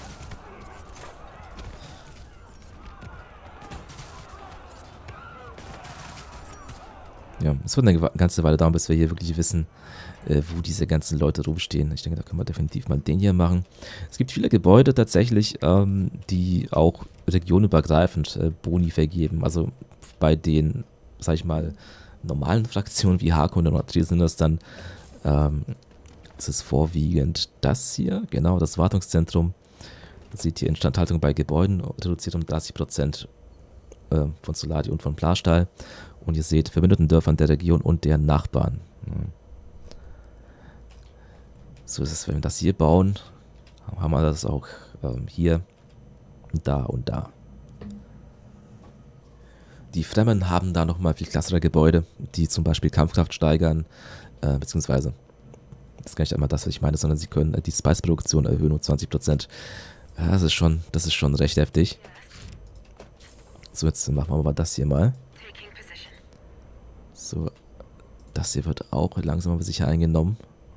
Speaker 1: Ja, es wird eine ganze Weile dauern, bis wir hier wirklich wissen, wo diese ganzen Leute rumstehen. Ich denke, da können wir definitiv mal den hier machen. Es gibt viele Gebäude tatsächlich, die auch regionenübergreifend Boni vergeben. Also bei den, sag ich mal, normalen Fraktionen wie Harkonnen und Nordriel sind das dann, es ist vorwiegend das hier, genau, das Wartungszentrum. Das sieht hier Instandhaltung bei Gebäuden, reduziert um 30% von Soladi und von Plastal. Und ihr seht verbündeten Dörfern der Region und deren Nachbarn. So ist es, wenn wir das hier bauen, haben wir das auch hier, da und da. Die Fremden haben da nochmal viel klassere Gebäude, die zum Beispiel Kampfkraft steigern, beziehungsweise, das ist gar nicht einmal das, was ich meine, sondern sie können die Spice-Produktion erhöhen um 20%. Ja, das ist schon recht heftig. So, jetzt machen wir mal das hier mal. So, das hier wird auch langsam aber sicher eingenommen.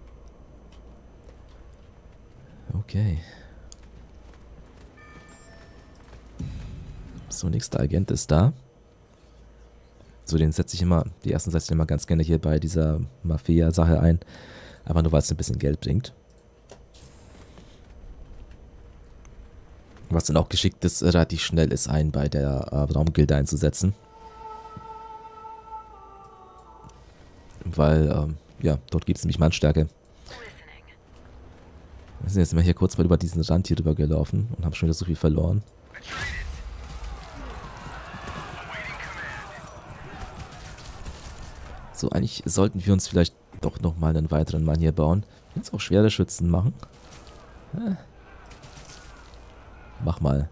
Speaker 1: Okay. So, nächster Agent ist da. So, den setze ich immer, die ersten setze ich immer ganz gerne hier bei dieser Mafia-Sache ein. Einfach nur, weil es ein bisschen Geld bringt. Was dann auch geschickt ist, relativ schnell ist, einen bei der Raumgilde einzusetzen. Weil, ja, dort gibt es nämlich Mannstärke. Wir sind jetzt mal hier kurz mal über diesen Rand hier drüber gelaufen und haben schon wieder so viel verloren. So, eigentlich sollten wir uns vielleicht doch nochmal einen weiteren Mann hier bauen. Jetzt auch schwere Schützen machen. Mach mal.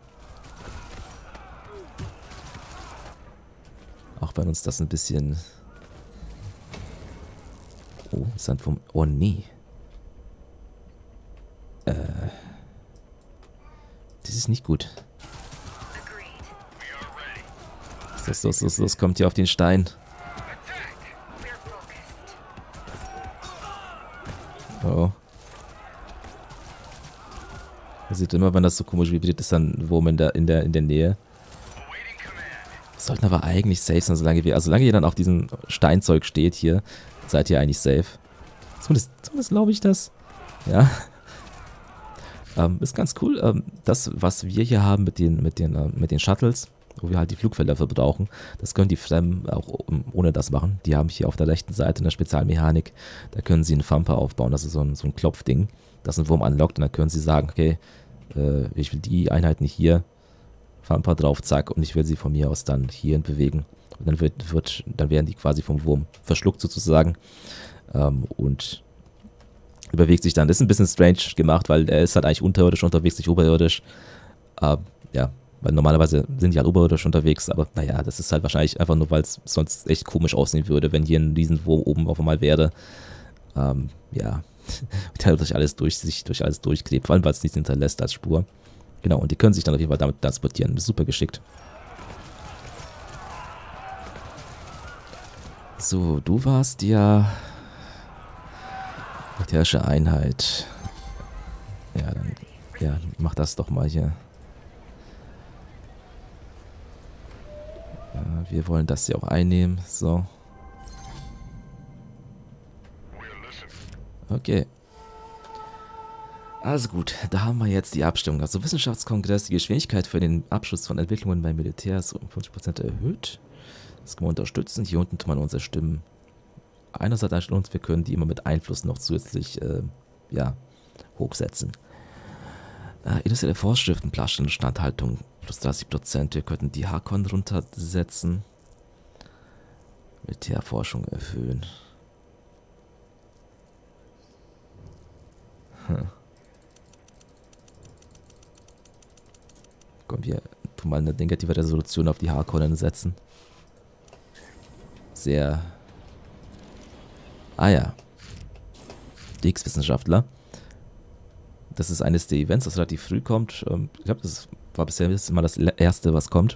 Speaker 1: Auch wenn uns das ein bisschen... Oh, Sand vom... Oh, nee. Das ist nicht gut. Das kommt hier auf den Stein. Oh. Man sieht immer, wenn das so komisch vibriert, ist dann ein Wurm in der Nähe. Wir sollten aber eigentlich safe sein, solange ihr dann auf diesem Steinzeug steht hier, seid ihr eigentlich safe. Zumindest glaube ich das. Ja. Ist ganz cool. Das, was wir hier haben mit den Shuttles, wo wir halt die Flugfelder verbrauchen, das können die Fremden auch ohne das machen. Die haben hier auf der rechten Seite eine Spezialmechanik, da können sie einen Thumper aufbauen, das ist so ein Klopfding, das einen Wurm anlockt und dann können sie sagen, okay, ich will die Einheit nicht hier, Thumper drauf, zack, und ich will sie von mir aus dann hierhin bewegen. Und dann werden die quasi vom Wurm verschluckt sozusagen und bewegt sich dann. Das ist ein bisschen strange gemacht, weil er ist halt eigentlich unterirdisch unterwegs, nicht oberirdisch. Ja, weil normalerweise sind die halt oberirdisch unterwegs, aber naja, das ist halt wahrscheinlich einfach nur, weil es sonst echt komisch aussehen würde, wenn hier ein Riesenwurm oben auf einmal wäre. Ja, der durch alles durchklebt, vor allem, weil es nichts hinterlässt als Spur. Genau, und die können sich dann auf jeden Fall damit transportieren. Das ist super geschickt. So, du warst ja militärische Einheit. Ja, dann mach das doch mal hier. Wir wollen das hier auch einnehmen. So. Okay. Also gut, da haben wir jetzt die Abstimmung. Also Wissenschaftskongress, die Geschwindigkeit für den Abschluss von Entwicklungen bei Militärs um 50% erhöht. Das können wir unterstützen. Hier unten tun wir unsere Stimmen einerseits einstellen und wir können die immer mit Einfluss noch zusätzlich hochsetzen. Industrielle Vorschriften, Instandhaltung plus 30%. Wir könnten die Harkon runtersetzen. Militärforschung erhöhen. Komm, wir tun mal eine negative Resolution auf die Harkonnen setzen. Sehr... Ah ja. Die X-Wissenschaftler. Das ist eines der Events, das relativ früh kommt. Ich glaube, das war bisher immer das erste, was kommt.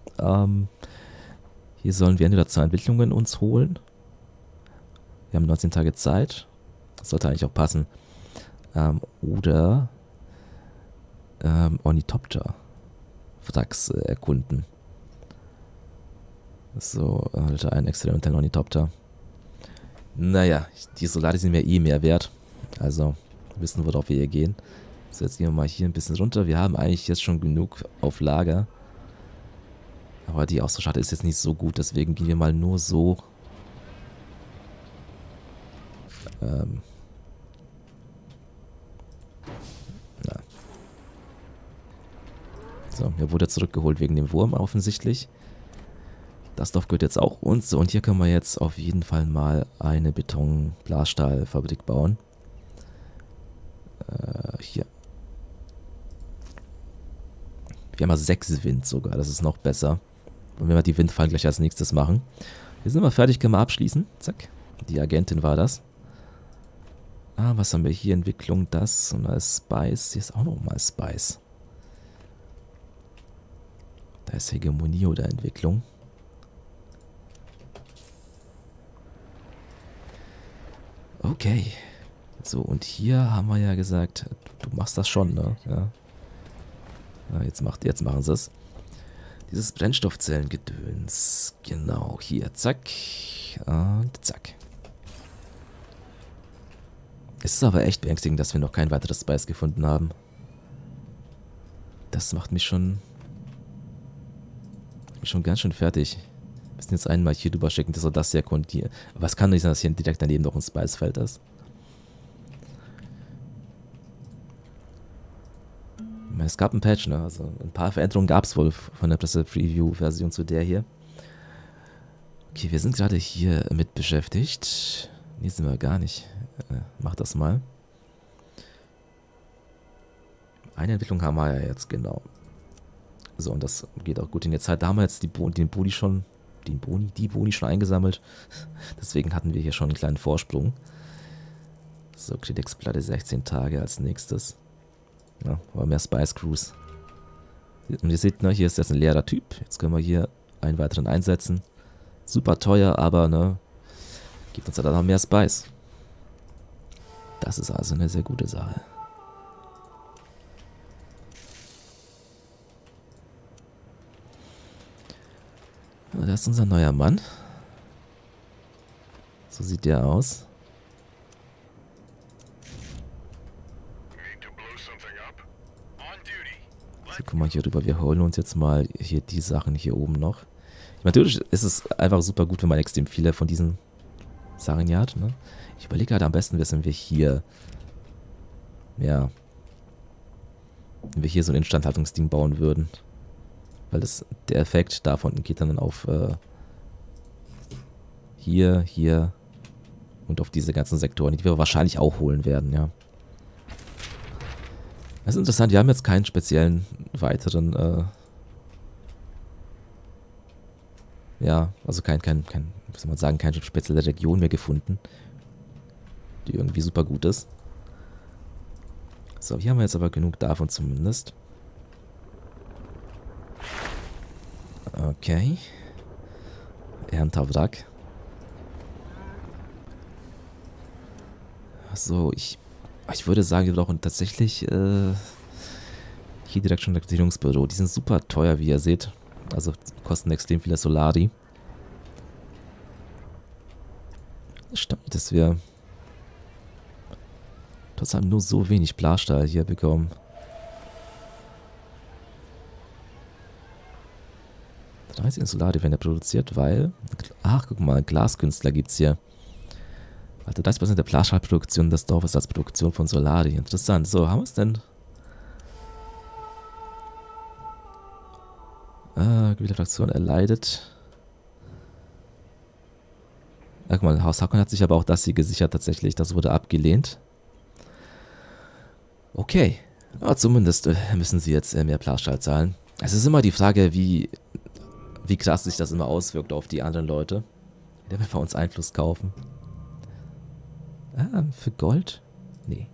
Speaker 1: Hier sollen wir entweder 2 Entwicklungen uns holen. Wir haben 19 Tage Zeit. Das sollte eigentlich auch passen. Oder Ornithopter Wracks erkunden. So, ein experimentellen Ornithopter. Naja, die Solari sind mir eh mehr wert. Also, wissen, worauf wir hier gehen. So, jetzt gehen wir mal hier ein bisschen runter. Wir haben eigentlich jetzt schon genug auf Lager. Aber die Ausrüstung ist jetzt nicht so gut, deswegen gehen wir mal nur so So, er wurde zurückgeholt wegen dem Wurm offensichtlich. Das Dorf gehört jetzt auch uns. So, und hier können wir jetzt auf jeden Fall mal eine Beton-Blasstahlfabrik bauen. Hier. Wir haben mal 6 Wind sogar, das ist noch besser. Und wenn wir die Windfallen gleich als nächstes machen. Hier sind wir fertig, können wir abschließen. Zack. Die Agentin war das. Ah, was haben wir hier? Entwicklung, das. Und da ist Spice. Hier ist auch nochmal Spice. Da ist Hegemonie oder Entwicklung. Okay. So, und hier haben wir ja gesagt, du machst das schon, ne? Ja. Ja, jetzt machen sie es. Dieses Brennstoffzellengedöns. Genau, hier, zack. Und zack. Es ist aber echt beängstigend, dass wir noch kein weiteres Spice gefunden haben. Das macht mich schon ganz schön fertig. Wir müssen jetzt einmal hier drüber schicken, dass er das hier erkundiert. Aber es kann nicht sein, dass hier direkt daneben noch ein Spice-Feld ist. Ich meine, es gab ein Patch, ne? Also ein paar Veränderungen gab es wohl von der Presse-Preview-Version zu der hier. Okay, wir sind gerade hier mit beschäftigt. Nee, sind wir gar nicht. Mach das mal. Eine Entwicklung haben wir ja jetzt, genau. So, und das geht auch gut in der Zeit. Da haben wir jetzt die Boni schon eingesammelt. Deswegen hatten wir hier schon einen kleinen Vorsprung. So, Kredexplatte 16 Tage als nächstes. Ja, aber mehr Spice Crews. Und ihr seht, ne, hier ist jetzt ein leerer Typ. Jetzt können wir hier einen weiteren einsetzen. Super teuer, aber ne, gibt uns ja dann noch mehr Spice. Das ist also eine sehr gute Sache. Ja, da ist unser neuer Mann. So sieht der aus. So, guck mal hier rüber. Wir holen uns jetzt mal hier die Sachen hier oben noch. Natürlich ist es einfach super gut, wenn man extrem viele von diesen Sachen hier hat. Ne? Ich überlege halt am besten, wenn wir hier, ja, wenn wir hier so ein Instandhaltungsding bauen würden. Weil der Effekt davon geht dann auf hier und auf diese ganzen Sektoren, die wir wahrscheinlich auch holen werden, ja. Das ist interessant, wir haben jetzt keinen speziellen weiteren, ja, also wie soll man sagen, keine spezielle Region mehr gefunden, die irgendwie super gut ist. So, hier haben wir jetzt aber genug davon zumindest. Okay. Ernter-Wrack. So, ich würde sagen, wir brauchen tatsächlich hier direkt schon ein Rekrutierungsbüro. Die sind super teuer, wie ihr seht. Also kosten extrem viele Solari. Stimmt, dass wir trotzdem nur so wenig Blasstahl hier bekommen. 13 Solari werden ja produziert, weil... Ach, guck mal, Glaskünstler gibt's hier. Also 30% der Blasstahlproduktion des Dorfes als Produktion von Solari. Interessant. So, haben wir es denn? Fraktion erleidet. Guck mal, Haus Hakon hat sich aber auch das hier gesichert tatsächlich. Das wurde abgelehnt. Okay. Aber zumindest müssen sie jetzt mehr Blasstahl zahlen. Es ist immer die Frage, wie krass sich das immer auswirkt auf die anderen Leute. Die werden bei uns Einfluss kaufen. Ah, für Gold? Nee.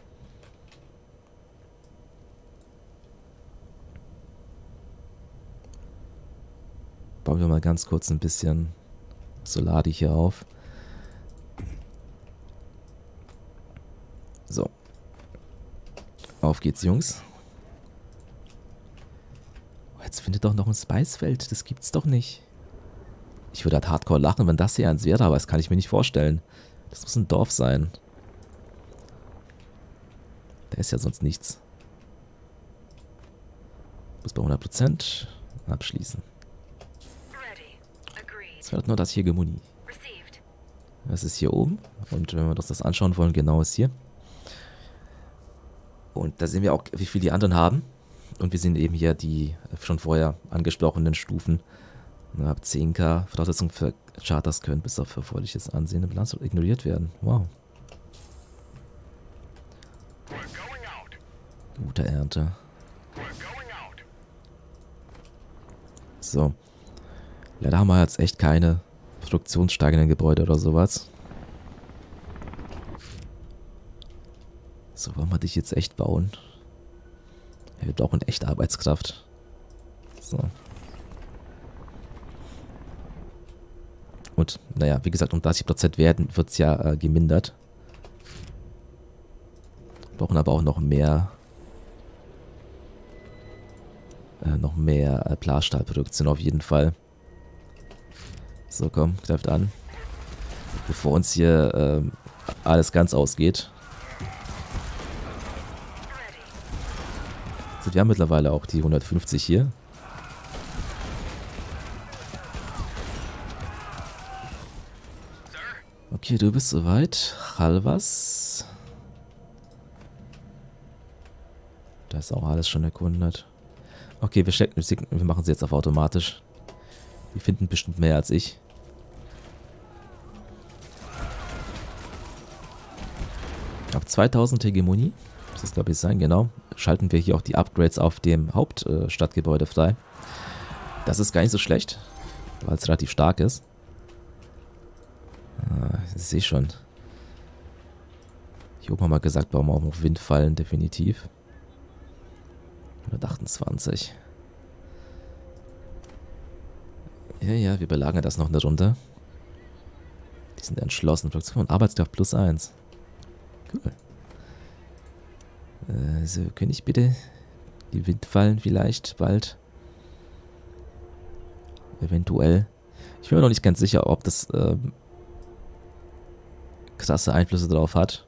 Speaker 1: Bauen wir mal ganz kurz ein bisschen Solari hier auf. So. Auf geht's, Jungs. Jetzt findet doch noch ein Spicefeld. Das gibt's doch nicht. Ich würde halt hardcore lachen, wenn das hier eins wäre, aber das kann ich mir nicht vorstellen. Das muss ein Dorf sein. Da ist ja sonst nichts. Bis bei 100%. Abschließen. Es wird nur das hier Hegemonie. Das ist hier oben. Und wenn wir uns das anschauen wollen, genau ist hier. Und da sehen wir auch, wie viel die anderen haben. Und wir sehen eben hier die schon vorher angesprochenen Stufen. Ab 10k Voraussetzungen für Charters können bis auf erforderliches Ansehen in Bilanz ignoriert werden. Wow. Gute Ernte. So. Leider haben wir jetzt echt keine produktionssteigenden Gebäude oder sowas. So, wollen wir dich jetzt echt bauen? Ja, wir brauchen echt Arbeitskraft. So. Und, naja, wie gesagt, um 30% wird es ja gemindert. Wir brauchen aber auch noch mehr Blasstahlproduktion auf jeden Fall. So, komm, greift an. Bevor uns hier alles ganz ausgeht. So, wir haben mittlerweile auch die 150 hier. Okay, du bist soweit. Halvas. Da ist auch alles schon erkundet. Okay, wir machen sie jetzt auf automatisch. Die finden bestimmt mehr als ich. Ab 2000 Hegemonie, muss das glaube ich sein, genau, schalten wir hier auch die Upgrades auf dem Hauptstadtgebäude frei. Das ist gar nicht so schlecht, weil es relativ stark ist. Ich sehe schon. Hier oben haben wir gesagt, bauen wir auch noch Windfallen, definitiv. 128. Ja, wir belagern das noch eine Runde. Die sind entschlossen. Produktion und Arbeitskraft +1. Cool. So, könnte ich bitte die Windfallen vielleicht bald? Eventuell. Ich bin mir noch nicht ganz sicher, ob das krasse Einflüsse drauf hat.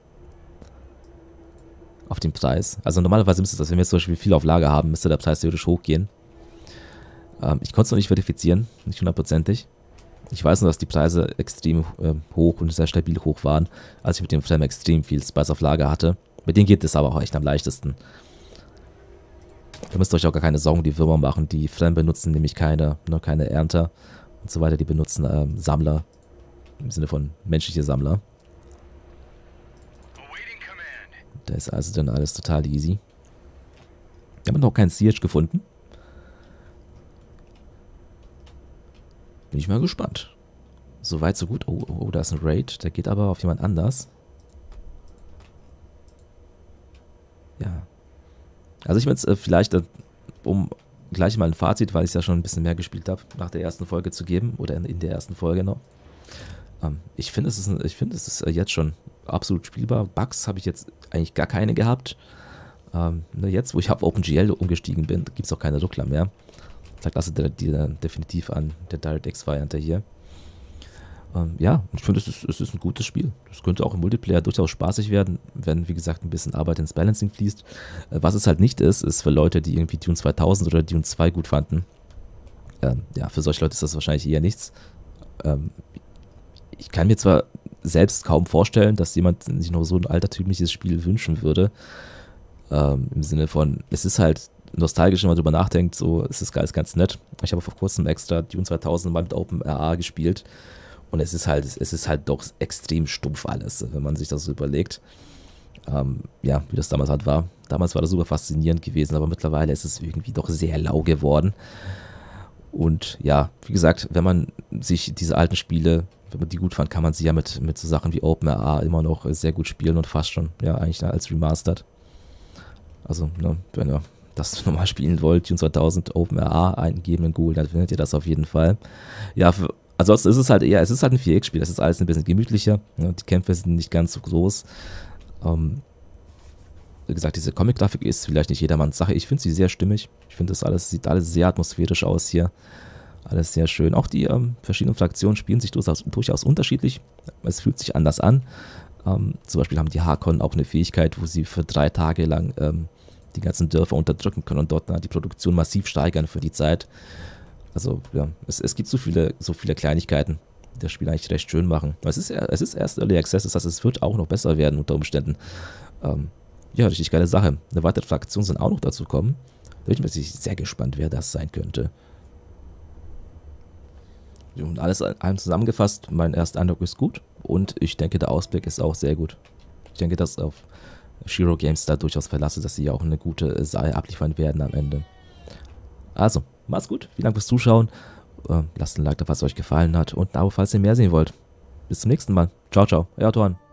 Speaker 1: Auf den Preis. Also normalerweise müsste das, wenn wir zum Beispiel viel auf Lager haben, müsste der Preis theoretisch hochgehen. Ich konnte es noch nicht verifizieren, nicht hundertprozentig. Ich weiß nur, dass die Preise extrem hoch und sehr stabil hoch waren, als ich mit dem Frame extrem viel Spice auf Lager hatte. Mit denen geht es aber auch echt am leichtesten. Ihr müsst euch auch gar keine Sorgen um die Würmer machen. Die Frame benutzen nämlich keine Ernter und so weiter. Die benutzen Sammler, im Sinne von menschliche Sammler. Da ist also dann alles total easy. Wir haben noch keinen Siege gefunden. Bin ich mal gespannt. Soweit, so gut. Oh, da ist ein Raid. Der geht aber auf jemand anders. Ja. Also ich will jetzt vielleicht, um gleich mal ein Fazit, weil ich es ja schon ein bisschen mehr gespielt habe, nach der ersten Folge zu geben. Oder in der ersten Folge noch. Ich finde, es ist jetzt schon absolut spielbar. Bugs habe ich jetzt eigentlich gar keine gehabt. Jetzt, wo ich auf OpenGL umgestiegen bin, gibt es auch keine Ruckler mehr. Sagt das definitiv an, der DirectX-Variante hier. Ja, ich finde, es ist ein gutes Spiel. Das könnte auch im Multiplayer durchaus spaßig werden, wenn, wie gesagt, ein bisschen Arbeit ins Balancing fließt. Was es halt nicht ist für Leute, die irgendwie Dune 2000 oder Dune 2 gut fanden. Ja, für solche Leute ist das wahrscheinlich eher nichts. Ich kann mir zwar selbst kaum vorstellen, dass jemand sich noch so ein altertümliches Spiel wünschen würde. Im Sinne von, es ist halt nostalgisch, wenn man drüber nachdenkt, so, es ist ganz nett. Ich habe vor kurzem extra Dune 2000 mal mit OpenRA gespielt und es ist halt doch extrem stumpf alles, wenn man sich das so überlegt. Ja, wie das damals halt war. Damals war das super faszinierend gewesen, aber mittlerweile ist es irgendwie doch sehr lau geworden. Und ja, wie gesagt, wenn man sich diese alten Spiele, wenn man die gut fand, kann man sie ja mit so Sachen wie OpenRA immer noch sehr gut spielen und fast schon, ja, eigentlich als Remastered. Also, ne, wenn ihr das nochmal spielen wollt, Dune 2000 OpenRA eingeben in Google, dann findet ihr das auf jeden Fall. Ja, ansonsten ist es halt eher, es ist halt ein 4X-Spiel, das ist alles ein bisschen gemütlicher, ne, die Kämpfe sind nicht ganz so groß. Wie gesagt, diese Comic-Grafik ist vielleicht nicht jedermanns Sache, ich finde sie sehr stimmig, ich finde das alles, sieht alles sehr atmosphärisch aus hier, alles sehr schön. Auch die verschiedenen Fraktionen spielen sich durchaus unterschiedlich, es fühlt sich anders an. Zum Beispiel haben die Harkonnen auch eine Fähigkeit, wo sie für 3 Tage lang die ganzen Dörfer unterdrücken können und dort die Produktion massiv steigern für die Zeit. Also ja, es gibt so viele Kleinigkeiten, die das Spiel eigentlich recht schön machen. Es ist erst Early Access, das heißt, es wird auch noch besser werden unter Umständen. Ja, richtig geile Sache. Eine weitere Fraktion sind auch noch dazu kommen. Da bin ich wirklich sehr gespannt, wer das sein könnte. Und alles in allem zusammengefasst, mein erster Eindruck ist gut und ich denke, der Ausblick ist auch sehr gut. Ich denke, dass auf Shiro Games da durchaus verlasse, dass sie ja auch eine gute Sache abliefern werden am Ende. Also, macht's gut, vielen Dank fürs Zuschauen. Lasst ein Like da, falls es euch gefallen hat und ein Abo, falls ihr mehr sehen wollt. Bis zum nächsten Mal. Ciao, ciao, euer Torn.